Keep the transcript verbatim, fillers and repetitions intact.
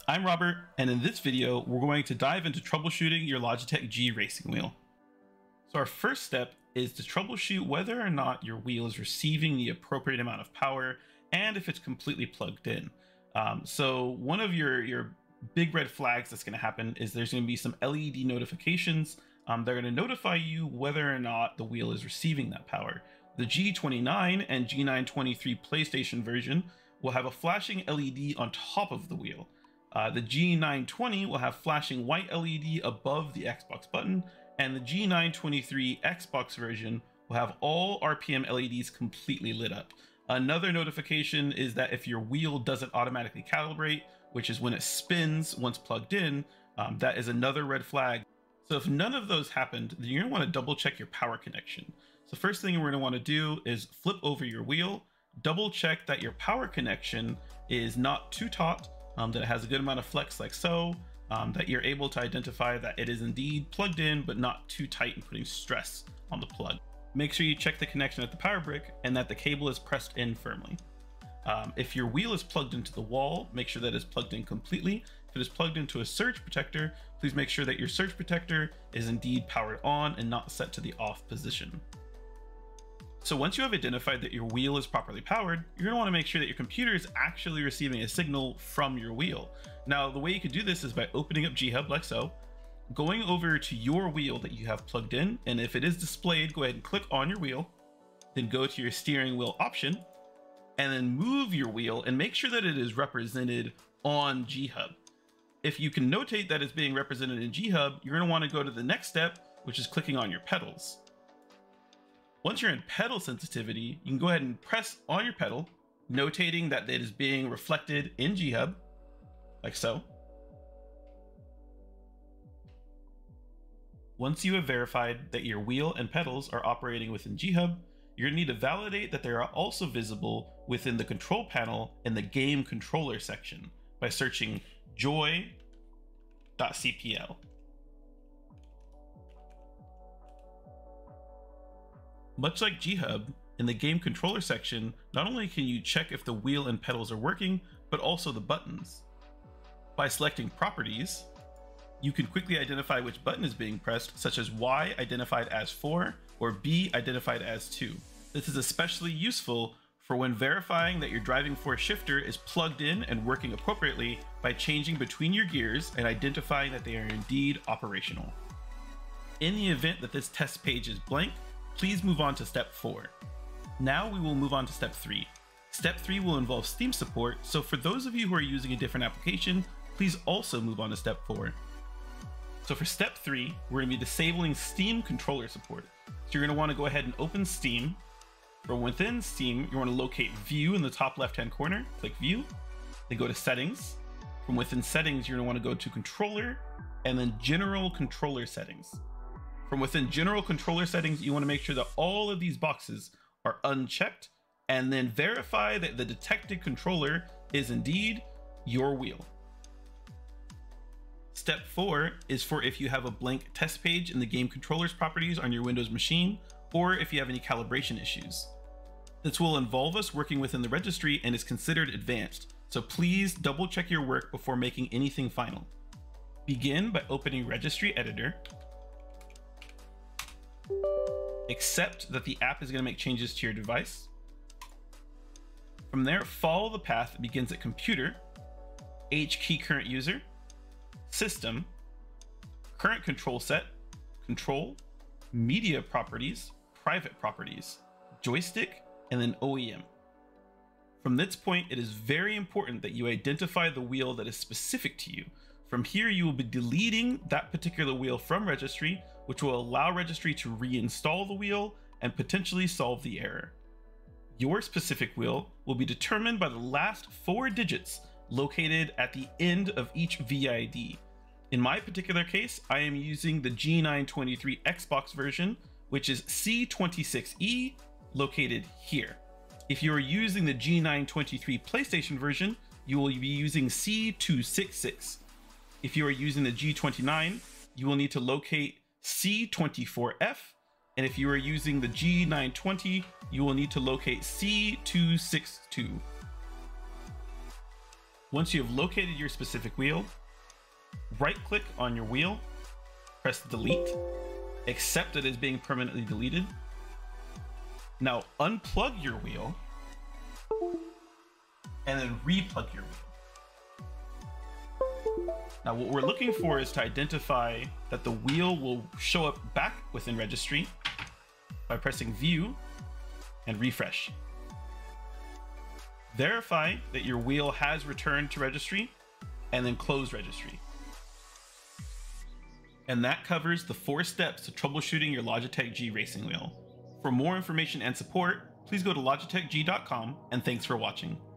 I'm Robert, and in this video, we're going to dive into troubleshooting your Logitech G racing wheel. So our first step is to troubleshoot whether or not your wheel is receiving the appropriate amount of power and if it's completely plugged in. Um, so one of your, your big red flags that's going to happen is there's going to be some L E D notifications. Um, they're going to notify you whether or not the wheel is receiving that power. The G twenty-nine and G nine twenty-three PlayStation version will have a flashing L E D on top of the wheel. Uh, the G nine twenty will have flashing white L E D above the Xbox button, and the G nine twenty-three Xbox version will have all R P M L E Ds completely lit up. Another notification is that if your wheel doesn't automatically calibrate, which is when it spins once plugged in, um, that is another red flag. So if none of those happened, then you're going to want to double check your power connection. So first thing we're going to want to do is flip over your wheel, double check that your power connection is not too taut, um, that it has a good amount of flex like so, um, that you're able to identify that it is indeed plugged in, but not too tight and putting stress on the plug. Make sure you check the connection at the power brick and that the cable is pressed in firmly. Um, if your wheel is plugged into the wall, make sure that it's plugged in completely. If it is plugged into a surge protector, please make sure that your surge protector is indeed powered on and not set to the off position. So once you have identified that your wheel is properly powered, you're going to want to make sure that your computer is actually receiving a signal from your wheel. Now, the way you could do this is by opening up G hub like so, going over to your wheel that you have plugged in, and if it is displayed, go ahead and click on your wheel, then go to your steering wheel option, and then move your wheel and make sure that it is represented on G hub. If you can notate that it's being represented in G hub, you're going to want to go to the next step, which is clicking on your pedals. Once you're in pedal sensitivity, you can go ahead and press on your pedal, notating that it is being reflected in G hub, like so. Once you have verified that your wheel and pedals are operating within G hub, you're going to need to validate that they are also visible within the control panel in the game controller section by searching joy dot c p l. Much like G hub, in the game controller section, not only can you check if the wheel and pedals are working, but also the buttons. By selecting properties, you can quickly identify which button is being pressed, such as Y identified as four or B identified as two. This is especially useful for when verifying that your driving force shifter is plugged in and working appropriately by changing between your gears and identifying that they are indeed operational. In the event that this test page is blank, please move on to step four. Now we will move on to step three. Step three will involve Steam support, so for those of you who are using a different application, please also move on to step four. So for step three, we're going to be disabling Steam controller support. So you're going to want to go ahead and open Steam. From within Steam, you want to locate View in the top left-hand corner, click View, then go to Settings. From within Settings, you're going to want to go to Controller, and then General Controller Settings. From within General Controller Settings, you want to make sure that all of these boxes are unchecked, and then verify that the detected controller is indeed your wheel. Step four is for if you have a blank test page in the game controller's properties on your Windows machine, or if you have any calibration issues. This will involve us working within the registry and is considered advanced, so please double check your work before making anything final. Begin by opening Registry Editor. Accept that the app is going to make changes to your device. From there, follow the path that begins at Computer, H key current user, System, Current control set, Control, Media properties, Private properties, Joystick, and then O E M. From this point, it is very important that you identify the wheel that is specific to you. From here, you will be deleting that particular wheel from registry, which will allow registry to reinstall the wheel and potentially solve the error. Your specific wheel will be determined by the last four digits located at the end of each V I D. In my particular case, I am using the G nine twenty-three Xbox version, which is C twenty-six E, located here. If you are using the G nine twenty-three PlayStation version, you will be using C two sixty-six. If you are using the G twenty-nine, you will need to locate C twenty-four F, and if you are using the G nine twenty, you will need to locate C two sixty-two. Once you have located your specific wheel, right-click on your wheel, press delete, accept it as being permanently deleted. Now unplug your wheel, and then replug your wheel. Now what we're looking for is to identify that the wheel will show up back within registry by pressing view and refresh. Verify that your wheel has returned to registry and then close registry. And that covers the four steps to troubleshooting your Logitech G racing wheel. For more information and support, please go to logitech g dot com, and thanks for watching.